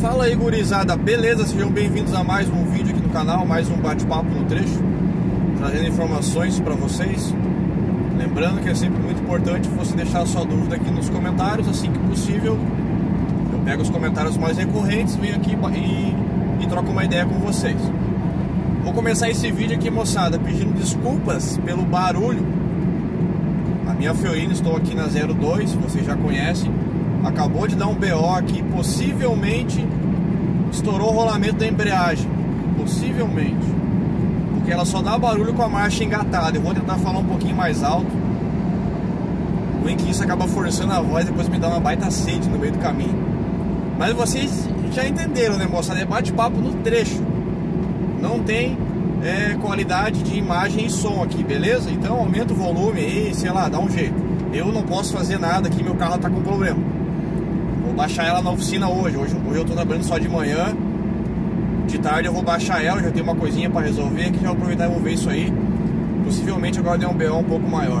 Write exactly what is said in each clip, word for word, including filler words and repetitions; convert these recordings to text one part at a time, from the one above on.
Fala aí, gurizada, beleza? Sejam bem-vindos a mais um vídeo aqui no canal, mais um bate-papo no trecho, trazendo informações para vocês. Lembrando que é sempre muito importante você deixar a sua dúvida aqui nos comentários, assim que possível. Eu pego os comentários mais recorrentes, venho aqui e, e troco uma ideia com vocês. Vou começar esse vídeo aqui, moçada, pedindo desculpas pelo barulho. A minha Fiorino, estou aqui na zero dois, vocês já conhecem. Acabou de dar um B O aqui, possivelmente estourou o rolamento da embreagem. Possivelmente. Porque ela só dá barulho com a marcha engatada. Eu vou tentar falar um pouquinho mais alto. O ruim que isso acaba forçando a voz, depois me dá uma baita sede no meio do caminho. Mas vocês já entenderam, né, moçada? É bate-papo no trecho. Não tem é, qualidade de imagem e som aqui, beleza? Então aumenta o volume aí, sei lá, dá um jeito. Eu não posso fazer nada aqui, meu carro tá com problema. Vou baixar ela na oficina hoje. Hoje, hoje eu tô trabalhando só de manhã. De tarde eu vou baixar ela, já tenho uma coisinha pra resolver, que já vou aproveitar e vou ver isso aí. Possivelmente agora deu um B O um pouco maior.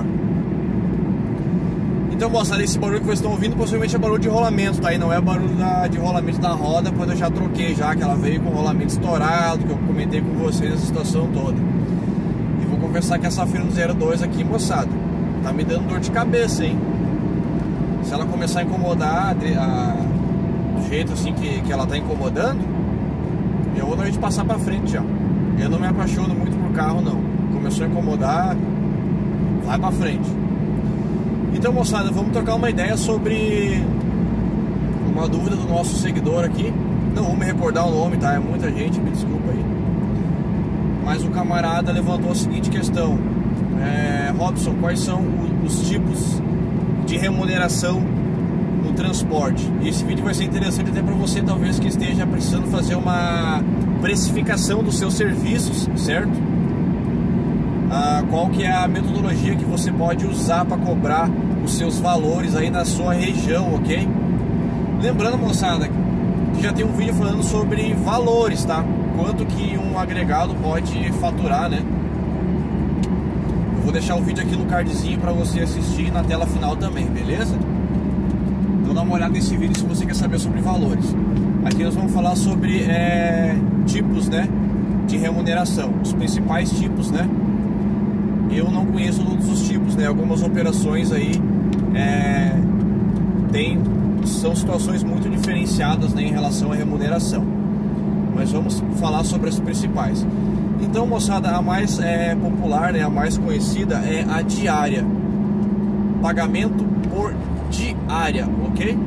Então, moçada, esse barulho que vocês estão ouvindo possivelmente é barulho de rolamento, tá? E não é barulho da, de rolamento da roda, quando eu já troquei já, que ela veio com o rolamento estourado, que eu comentei com vocês essa situação toda. E vou confessar que essa Fiorino zero dois aqui, moçada, tá me dando dor de cabeça, hein? Se ela começar a incomodar a, do jeito assim que, que ela tá incomodando, eu vou dar de passar pra frente já. Eu não me apaixono muito por carro, não. Começou a incomodar, vai pra frente. Então, moçada, vamos trocar uma ideia sobre uma dúvida do nosso seguidor aqui. Não vou me recordar o nome, tá? É muita gente, me desculpa aí. Mas o camarada levantou a seguinte questão: é, Robson, quais são os tipos de remuneração no transporte? E esse vídeo vai ser interessante até para você, talvez, que esteja precisando fazer uma precificação dos seus serviços, certo? Ah, qual que é a metodologia que você pode usar para cobrar os seus valores aí na sua região, ok? Lembrando, moçada, que já tem um vídeo falando sobre valores, tá? Quanto que um agregado pode faturar, né? Eu vou deixar o vídeo aqui no cardzinho para você assistir na tela final também, beleza? Então dá uma olhada nesse vídeo se você quer saber sobre valores. Aqui nós vamos falar sobre é, tipos, né, de remuneração, os principais tipos, né? Eu não conheço todos os tipos, né? Algumas operações aí é, tem, são situações muito diferenciadas, né, em relação à remuneração. Mas vamos falar sobre as principais. Então, moçada, a mais é, popular, né, a mais conhecida é a diária. Pagamento por diária, ok?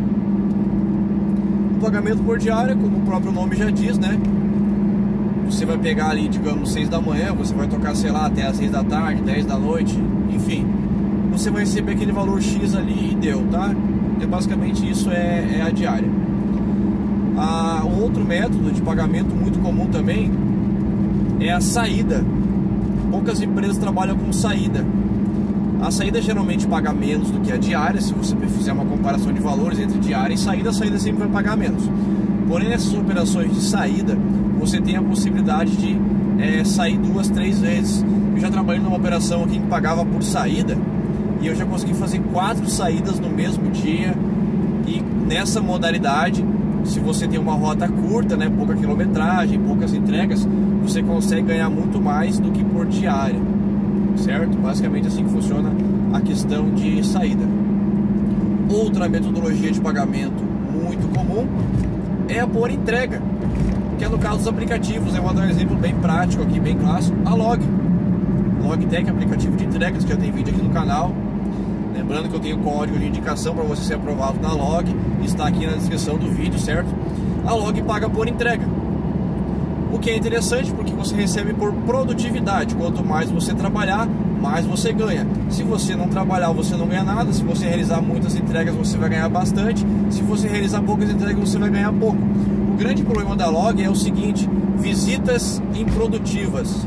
O pagamento por diária, como o próprio nome já diz, né? Você vai pegar ali, digamos, seis da manhã, você vai tocar, sei lá, até as seis da tarde, dez da noite, enfim. Você vai receber aquele valor X ali e deu, tá? E basicamente isso é, é a diária. Ah, um outro método de pagamento muito comum também é a saída. Poucas empresas trabalham com saída. A saída geralmente paga menos do que a diária. Se você fizer uma comparação de valores entre diária e saída, a saída sempre vai pagar menos. Porém, nessas operações de saída, você tem a possibilidade de é, sair duas, três vezes. Eu já trabalhei numa operação aqui que pagava por saída, e eu já consegui fazer quatro saídas no mesmo dia. E nessa modalidade, se você tem uma rota curta, né, pouca quilometragem, poucas entregas, você consegue ganhar muito mais do que por diária, certo? Basicamente assim que funciona a questão de saída. Outra metodologia de pagamento muito comum é a por entrega, que é no caso dos aplicativos. Eu vou dar um exemplo bem prático aqui, bem clássico: a Log Logitech, aplicativo de entregas, que já tem vídeo aqui no canal. Lembrando que eu tenho código de indicação para você ser aprovado na Log, está aqui na descrição do vídeo, certo? A Log paga por entrega, o que é interessante porque você recebe por produtividade. Quanto mais você trabalhar, mais você ganha. Se você não trabalhar, você não ganha nada. Se você realizar muitas entregas, você vai ganhar bastante. Se você realizar poucas entregas, você vai ganhar pouco. O grande problema da Log é o seguinte: visitas improdutivas,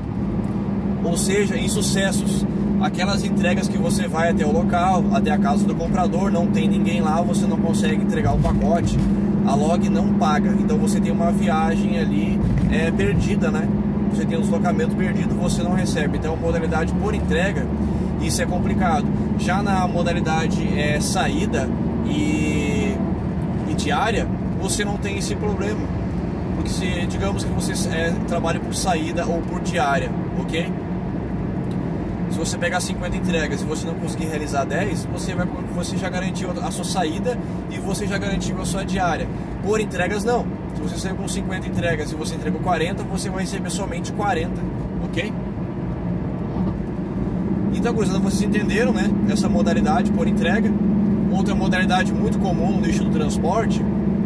ou seja, insucessos. Aquelas entregas que você vai até o local, até a casa do comprador, não tem ninguém lá, você não consegue entregar o pacote, a Log não paga. Então você tem uma viagem ali é, perdida, né? Você tem um deslocamento perdido, você não recebe. Então a modalidade por entrega, isso é complicado. Já na modalidade é, saída e, e diária, você não tem esse problema. Porque se, digamos que você é, trabalhe por saída ou por diária, ok? Se você pegar cinquenta entregas e você não conseguir realizar dez, você, vai, você já garantiu a sua saída e você já garantiu a sua diária. Por entregas não. Se você saiu com cinquenta entregas e você entregou quarenta, você vai receber somente quarenta, ok? Então, gurizada, vocês entenderam, né? Essa modalidade por entrega. Outra modalidade muito comum no nicho do transporte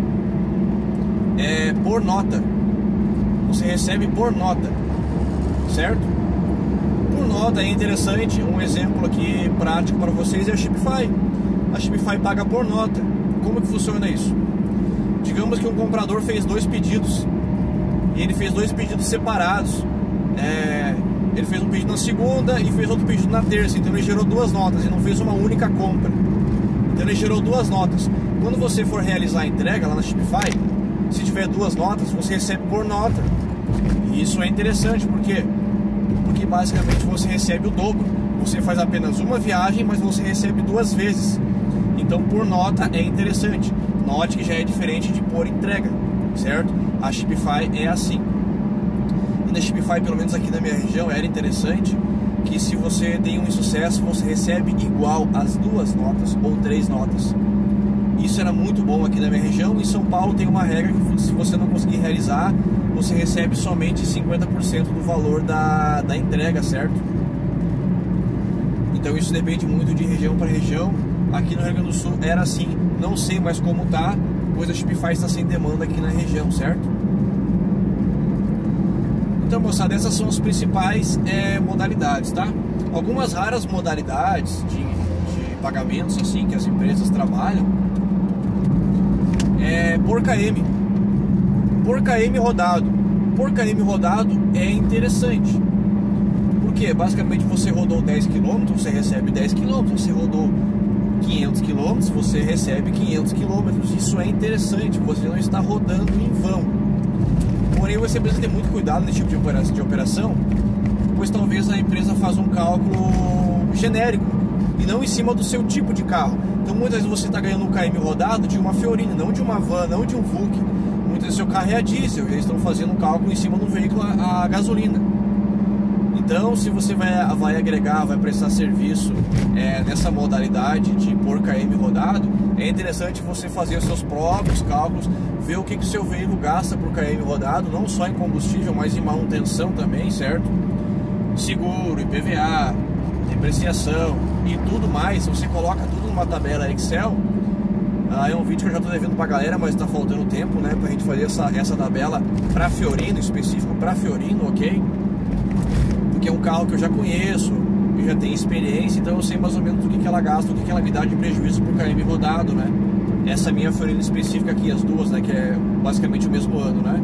é por nota. Você recebe por nota, certo? Por nota é interessante. Um exemplo aqui prático para vocês é a Shopify. A Shopify paga por nota. Como que funciona isso? Digamos que um comprador fez dois pedidos e ele fez dois pedidos separados. É, ele fez um pedido na segunda e fez outro pedido na terça. Então ele gerou duas notas e não fez uma única compra. Então ele gerou duas notas. Quando você for realizar a entrega lá na Shopify, se tiver duas notas, você recebe por nota. E isso é interessante, por quê? Porque basicamente você recebe o dobro. Você faz apenas uma viagem, mas você recebe duas vezes. Então por nota é interessante. Note que já é diferente de por entrega, certo? A Shopify é assim. E na Shopify, pelo menos aqui na minha região, era interessante que se você tem um insucesso, você recebe igual as duas notas ou três notas. Isso era muito bom aqui na minha região. Em São Paulo tem uma regra que se você não conseguir realizar, você recebe somente cinquenta por cento do valor da, da entrega, certo? Então isso depende muito de região para região. Aqui no Rio Grande do Sul era assim, não sei mais como tá, pois a Shopify está sem demanda aqui na região, certo? Então, moçada, essas são as principais é, modalidades, tá? Algumas raras modalidades de, de pagamentos assim que as empresas trabalham é por K M. Por K M rodado. Por K M rodado é interessante. Porque basicamente você rodou dez quilômetros, você recebe dez quilômetros. Você rodou quinhentos quilômetros, você recebe quinhentos quilômetros. Isso é interessante, você não está rodando em vão. Porém, você precisa ter muito cuidado nesse tipo de operação, de operação, pois talvez a empresa faça um cálculo genérico e não em cima do seu tipo de carro. Então muitas vezes você está ganhando um K M rodado de uma Fiorino, não de uma van, não de um Vulk. Muitas vezes seu carro é a diesel e eles estão fazendo um cálculo em cima do veículo a, a gasolina. Então, se você vai, vai agregar, vai prestar serviço é, nessa modalidade de por K M rodado, é interessante você fazer os seus próprios cálculos, ver o que, que o seu veículo gasta por K M rodado, não só em combustível, mas em manutenção também, certo? Seguro, I P V A, depreciação e tudo mais. Você coloca tudo numa tabela Excel. Ah, é um vídeo que eu já estou devendo pra galera, mas está faltando tempo, né, pra gente fazer essa, essa tabela pra Fiorino, específico pra Fiorino, ok? Porque é um carro que eu já conheço, eu já tenho experiência, então eu sei mais ou menos o que, que ela gasta, o que, que ela me dá de prejuízo por K M rodado, né? Essa minha Fiorino específica aqui, as duas, né, que é basicamente o mesmo ano, né?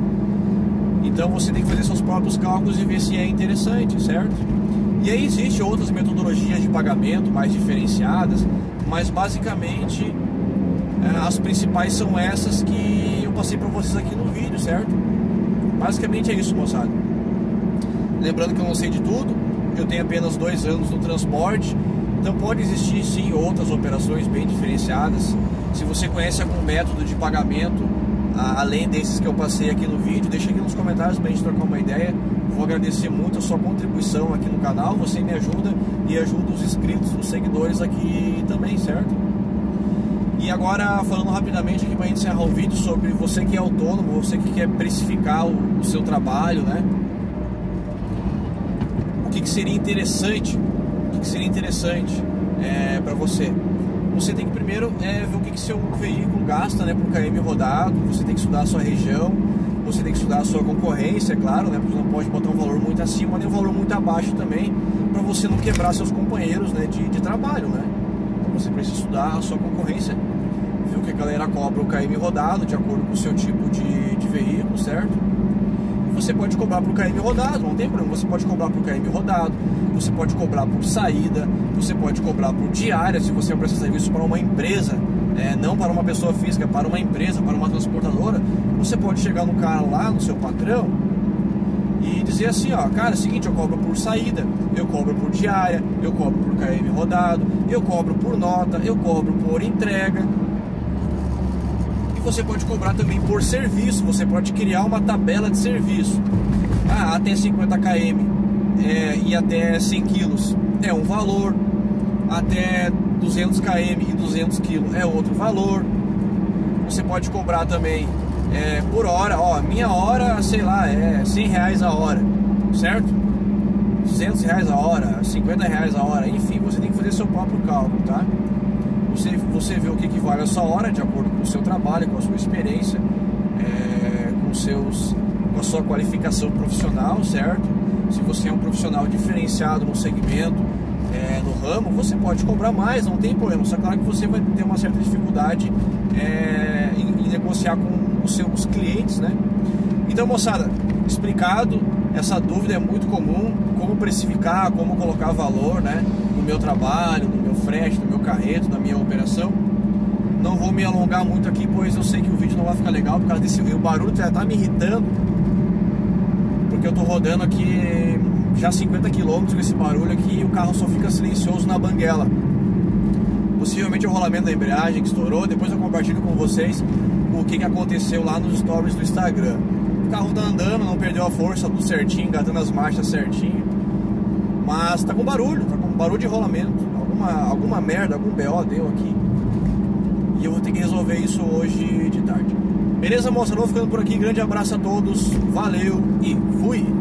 Então você tem que fazer seus próprios cálculos e ver se é interessante, certo? E aí existem outras metodologias de pagamento mais diferenciadas, mas basicamente as principais são essas que eu passei para vocês aqui no vídeo, certo? Basicamente é isso, moçada. Lembrando que eu não sei de tudo, eu tenho apenas dois anos no transporte, então pode existir sim outras operações bem diferenciadas. Se você conhece algum método de pagamento além desses que eu passei aqui no vídeo, deixa aqui nos comentários para a gente trocar uma ideia. Vou agradecer muito a sua contribuição aqui no canal, você me ajuda e ajuda os inscritos, os seguidores aqui também, certo? E agora, falando rapidamente aqui para a gente encerrar o vídeo, sobre você que é autônomo, você que quer precificar o, o seu trabalho, né? O que, que seria interessante, o que, que seria interessante é, para você? Você tem que primeiro é, ver o que, que seu veículo gasta, né, por K M rodado. Você tem que estudar a sua região, você tem que estudar a sua concorrência, é claro, né, porque não pode botar um valor muito acima nem um valor muito abaixo também, para você não quebrar seus companheiros, né, de, de trabalho, né? Então você precisa estudar a sua concorrência, ver o que a galera cobra o K M rodado, de acordo com o seu tipo de, de veículo, certo? Você pode cobrar por K M rodado, não tem problema. Você pode cobrar por K M rodado, você pode cobrar por saída, você pode cobrar por diária, se você prestar serviço para uma empresa, é, não para uma pessoa física, para uma empresa, para uma transportadora. Você pode chegar no cara lá, no seu patrão, e dizer assim, ó, cara, é o seguinte, eu cobro por saída, eu cobro por diária, eu cobro por K M rodado, eu cobro por nota, eu cobro por entrega. E você pode cobrar também por serviço, você pode criar uma tabela de serviço. Ah, até cinquenta quilômetros é, e até cem quilos é um valor, até duzentos quilômetros e duzentos quilos é outro valor. Você pode cobrar também é, por hora, ó, minha hora, sei lá, é cem reais a hora, certo? duzentos reais a hora, cinquenta reais a hora, enfim, você tem que fazer seu próprio cálculo, tá? Você, você vê o que, que vale a sua hora, de acordo com o seu trabalho, com a sua experiência, é, com, seus, com a sua qualificação profissional, certo? Se você é um profissional diferenciado no segmento, é, no ramo, você pode cobrar mais, não tem problema. Só claro que você vai ter uma certa dificuldade é, em, em negociar com os seus clientes, né? Então, moçada, explicado, essa dúvida é muito comum, como precificar, como colocar valor, né, no meu trabalho, no meu frete, no meu carreto, na minha operação. Não vou me alongar muito aqui, pois eu sei que o vídeo não vai ficar legal por causa desse o barulho já tá me irritando, porque eu tô rodando aqui já cinquenta quilômetros com esse barulho aqui e o carro só fica silencioso na banguela. Possivelmente o rolamento da embreagem que estourou. Depois eu compartilho com vocês o que, que aconteceu lá nos stories do Instagram. O carro tá andando, não perdeu a força, tudo certinho, engatando as marchas certinho, mas tá com barulho, tá com barulho de rolamento. Alguma, alguma merda, algum B O deu aqui e eu vou ter que resolver isso hoje de tarde. Beleza, moça? Eu vou ficando por aqui. Grande abraço a todos, valeu e fui!